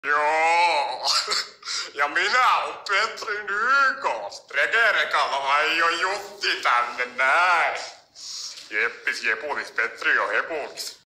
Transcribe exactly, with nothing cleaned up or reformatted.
Joo. Ja minä olen Petri Nykos. Tregerekalla ei ole Jutti tänne näin. Jeppis, jepulis, Petri on hepulis.